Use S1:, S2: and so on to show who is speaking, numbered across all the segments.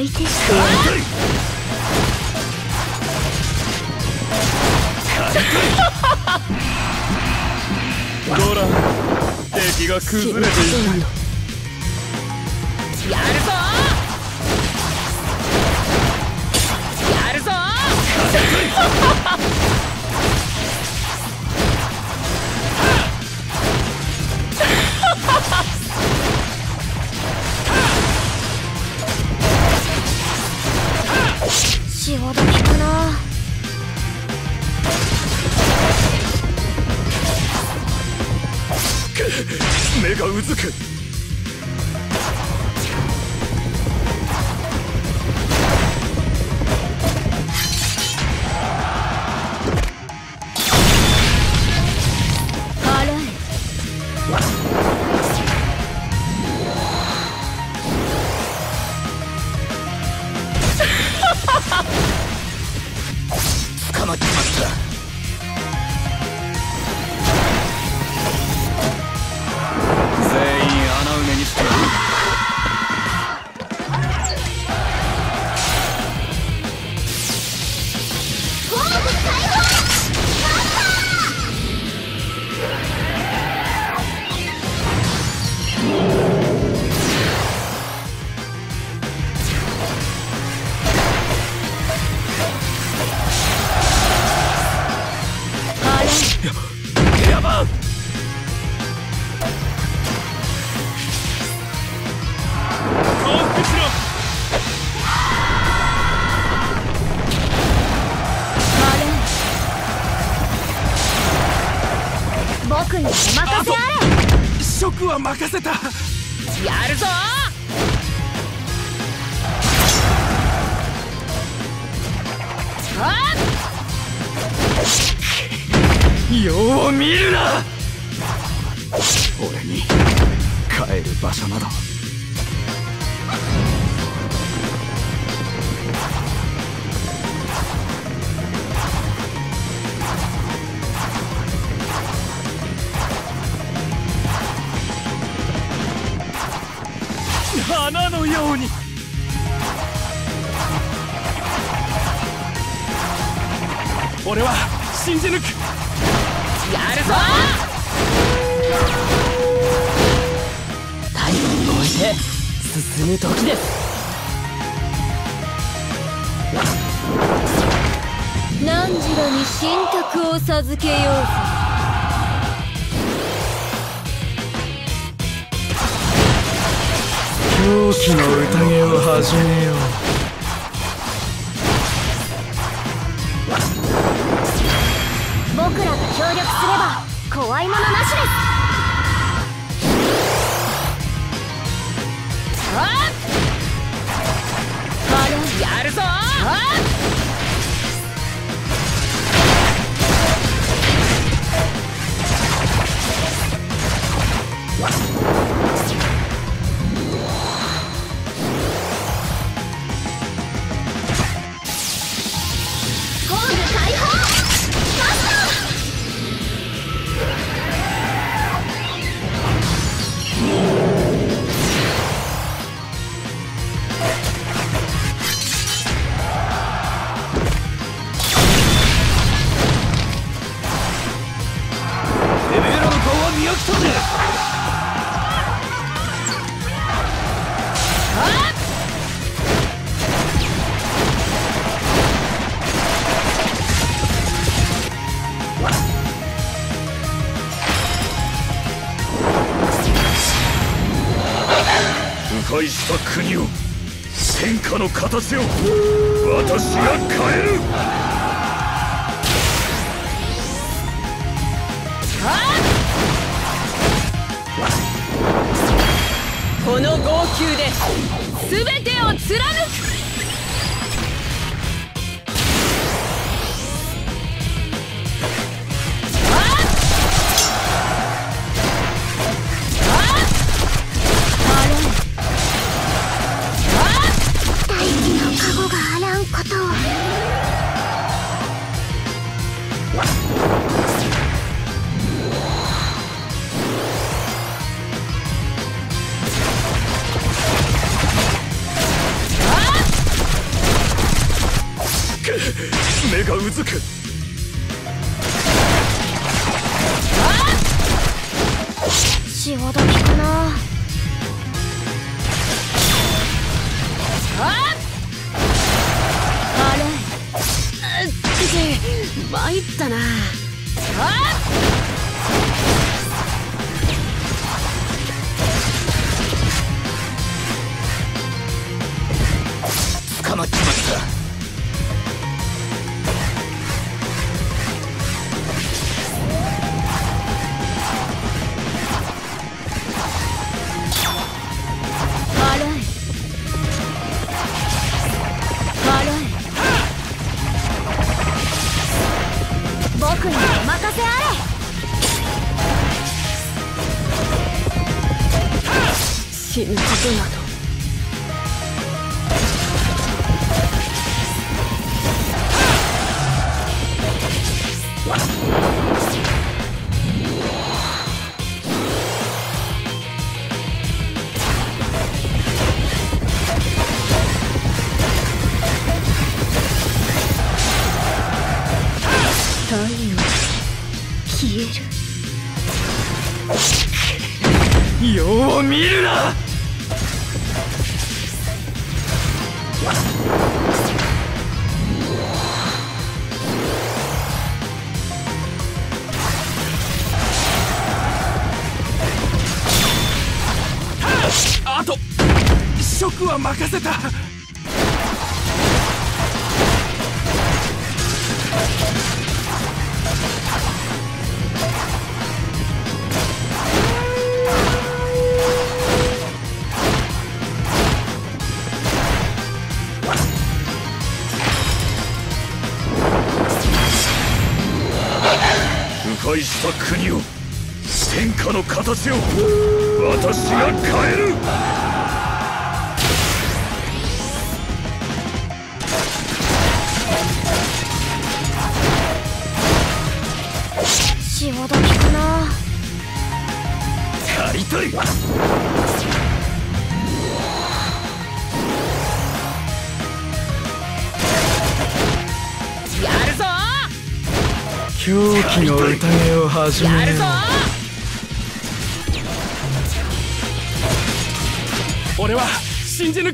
S1: 相手してやる。
S2: ご覧、敵が崩れていく。
S3: やるぞやるぞ
S1: 潮時かな。
S2: 目がうずく。
S3: 捕まっちまった。
S2: 全員穴埋めにしてやる。やばん。降伏しろ。
S1: 僕にお任せあれ。
S2: 職は任せた。
S3: やるぞ
S2: よう見るな。俺に帰る場所など。花のように。俺は信じ抜く。
S3: やるぞ体温を越えて進む時です。
S1: 何時らに神託を授けようぜ。
S2: 狂気の宴を始めよう。
S1: 僕らが協力すれば怖いものなしです。
S3: やるぞ
S1: ホーム解放。
S2: てめえらの顔は見飽きたぜ。腐敗した国を、天下の形を私が変える。
S3: この号泣で全てを貫く。
S1: 大事なカゴがあらんことを。
S2: 目がうずく。
S1: 潮時かな。
S3: あれ参ったな。
S2: 捕まっちまった。
S1: 僕にお任せあれ。
S3: 死ぬことなど。太陽消える。
S2: よう見るな。あと職は任せた。腐敗した国を、天下の形を私が変える。
S1: 潮時かな。
S2: 借りたい。
S3: やるぞ。
S2: 狂気の宴を始めよう。
S3: やるぞ。
S2: 俺は信じ抜く。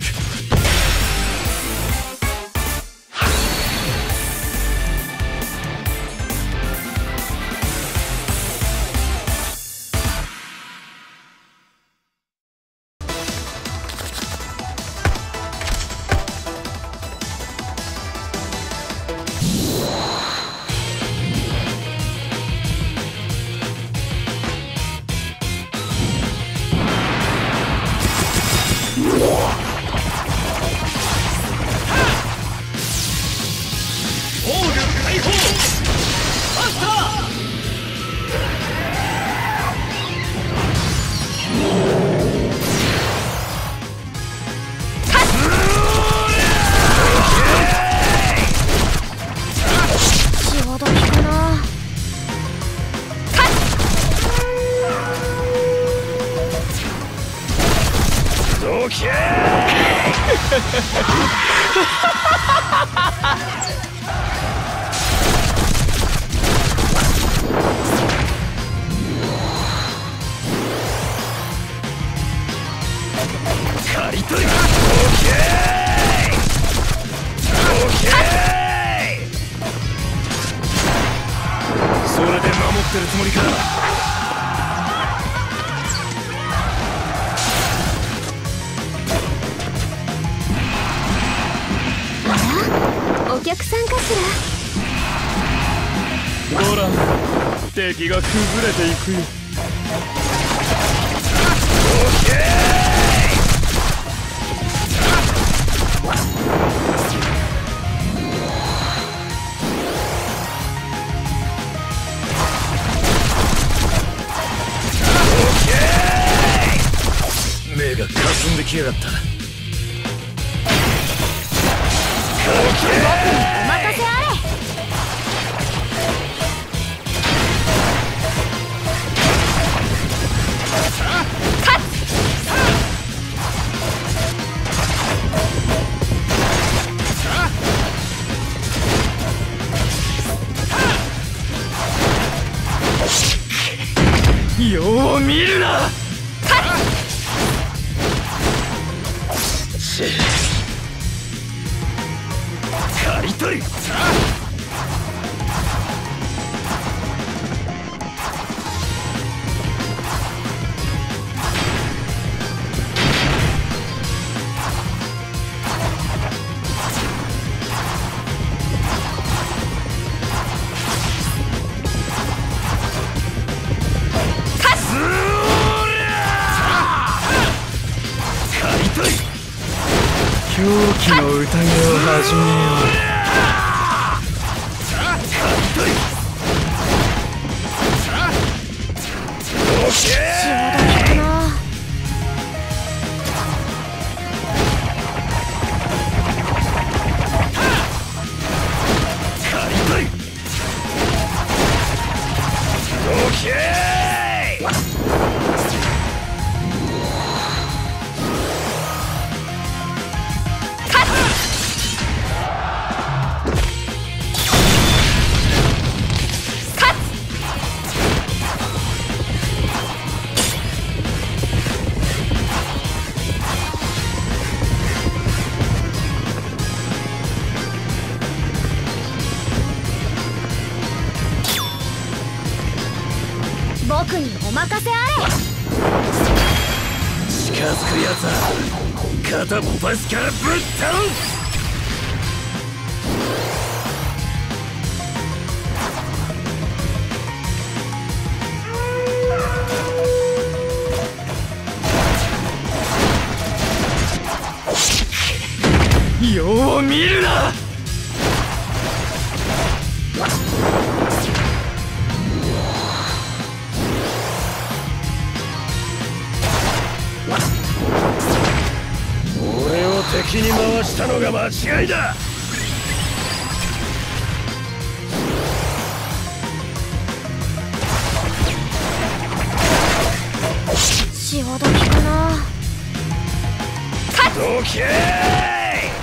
S2: 借りたい。オッケー。オッケー。それで守ってるつもりか。
S1: お客さんかし
S2: ら。ほら、敵が崩れていくよ。オッケー。目が霞んできやがった。
S1: 僕にお任せあれ。
S2: よう見るな。刈り取り。狂気の宴を始めよう。
S1: 僕にお任せあれ。
S2: 近づくやつは片っ端からぶっ倒す。よう見るな。俺を敵に回したのが間違いだ。
S1: 潮時かな。
S2: どけー。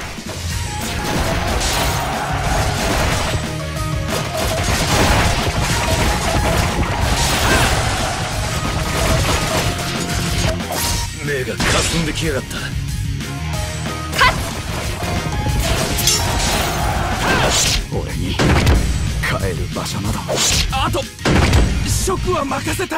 S2: 目がかすんできやがった。俺に帰る場所など。あと職は任せた。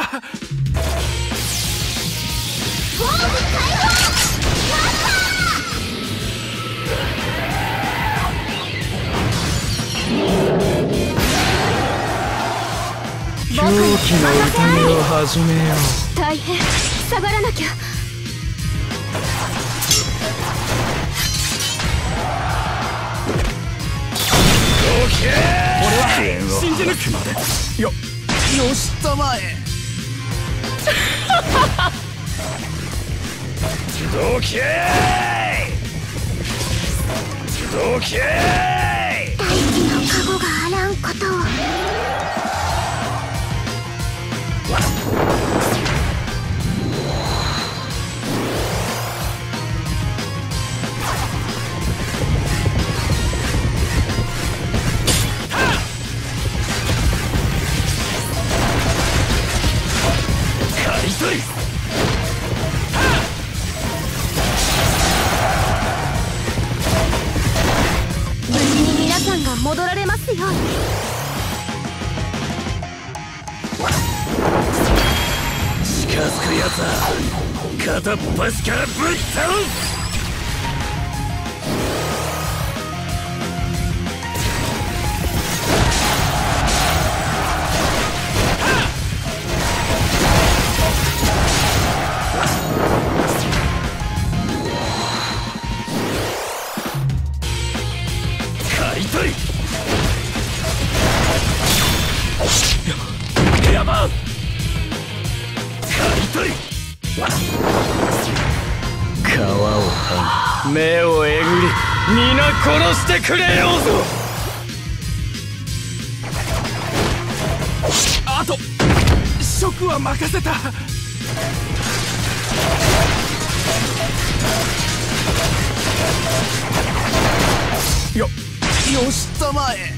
S2: 狂気の宴を始めよう。
S1: 大変、下がらなきゃ。
S2: 俺は信じ抜くまで。よしたまえ。どけー。どけー。
S1: 大気の加護があらんことを。無事に皆さんが戻られますように。
S2: 近づくやつは片っ端からぶっ倒す。刈り取り。やば。刈り取り。皮を剥ぎ目をえぐり皆殺してくれようぞ。あと職は任せた。よしたまえ。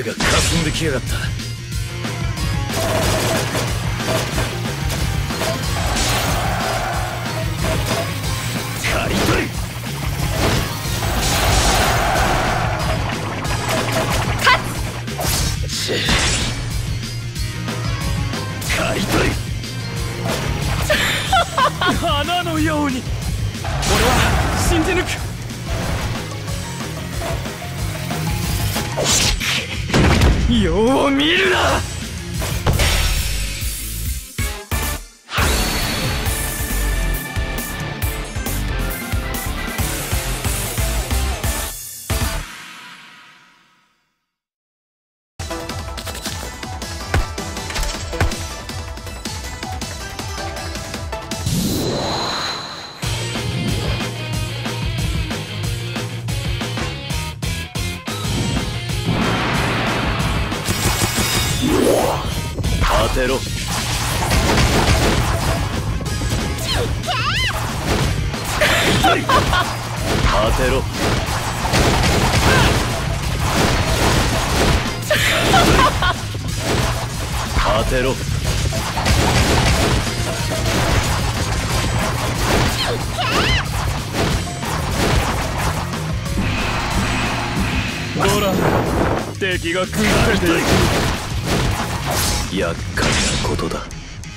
S2: が霞んできやがった。刈り取り刈り取り花のように俺は信じ抜く。よう見るな。当てろ。当てろ。当てろ。ほら、敵が崩れていく。厄介なことだ。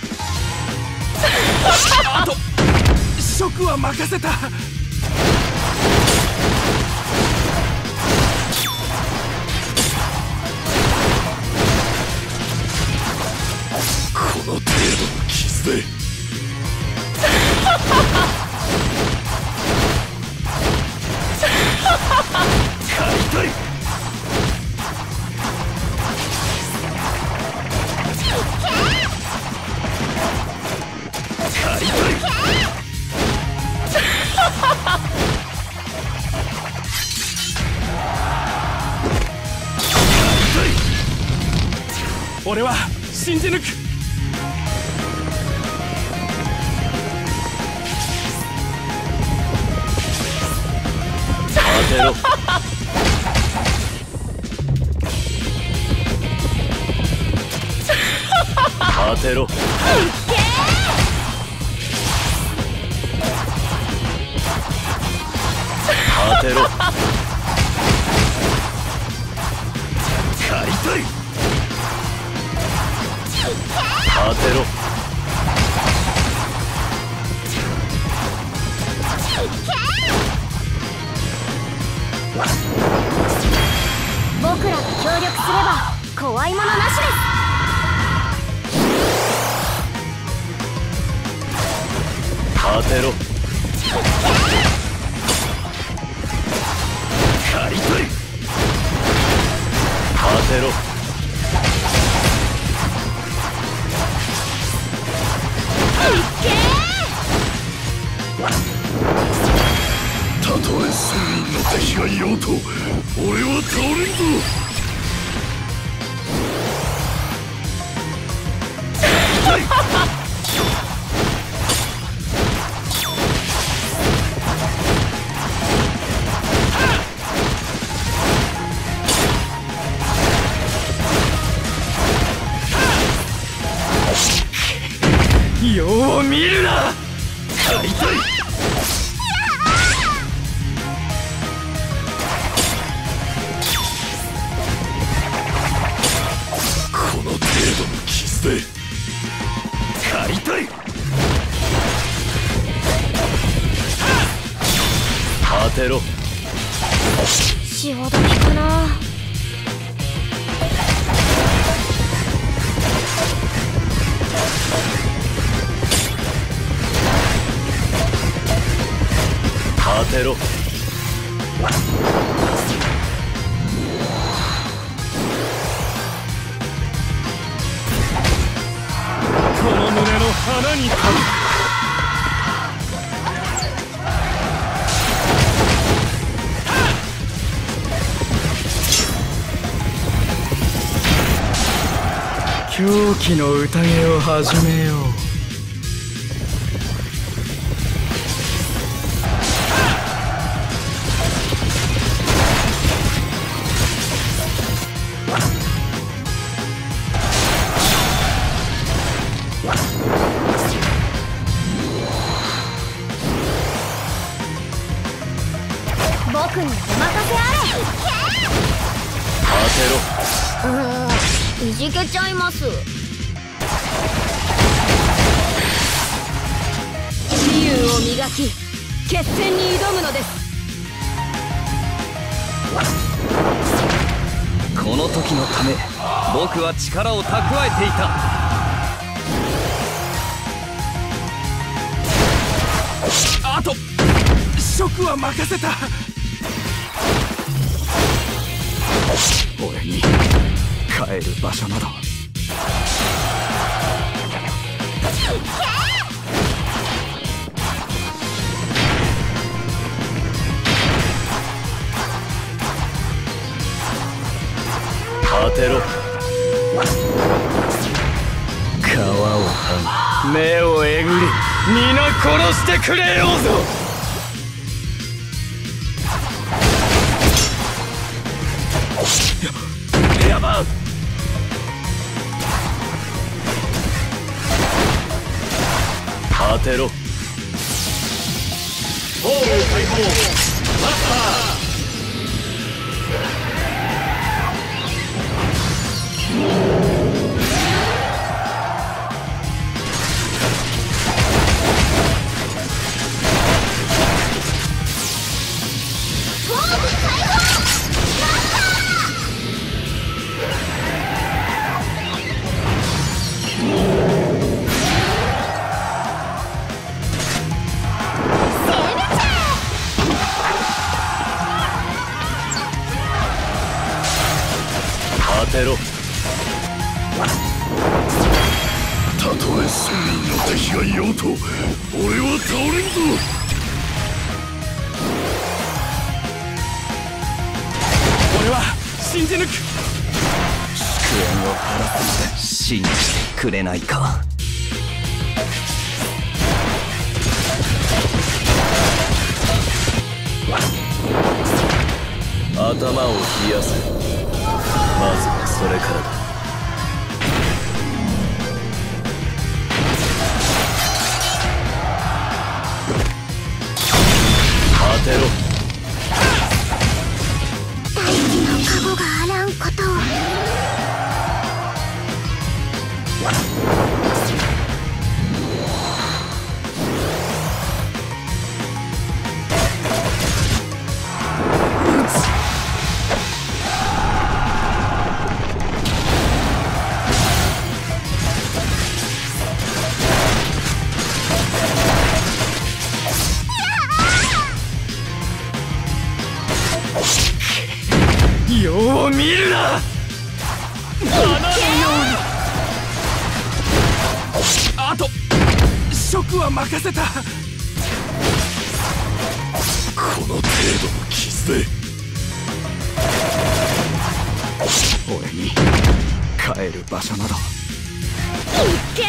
S2: あと職は任せた。この程度の傷で刈り取り刈り取り俺は信じ抜く。当てろ。当てろ。当てろ。刈り取り当てろ。
S1: 僕らが協力すれば怖いものなしです。
S2: 当てろ。刈り取り当てろ。たとえ1000人の敵がいようと俺は倒れんぞ。よう見るな。刈り取りこの程度の傷で刈り取り当てろ。
S1: 潮時かな。
S2: 当てろ。この胸の花にか狂気の宴を始めよう。
S1: にお任せあれ。
S2: 当てろ。
S1: いじけちゃいます。
S3: 自由を磨き決戦に挑むのです。
S2: この時のため僕は力を蓄えていた。あと職は任せた。俺に帰る場所など。当てろ。皮を剥ぎ目をえぐり皆殺してくれようぞ。やばっ。当てろ。ホーム解放マスター。当てろ。たとえ1000人の敵がいようと俺は倒れんぞ。俺は信じ抜く。祝宴を晴らす信じてくれないか。頭を冷やせ。まずはそれからだ。当てろ。
S1: 大事のカゴがあらんことを。
S2: よう見るな。穴のように。あと職は任せた。この程度の傷で俺に帰る場所など。いけ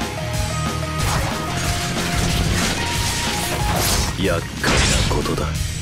S2: 厄介なことだ。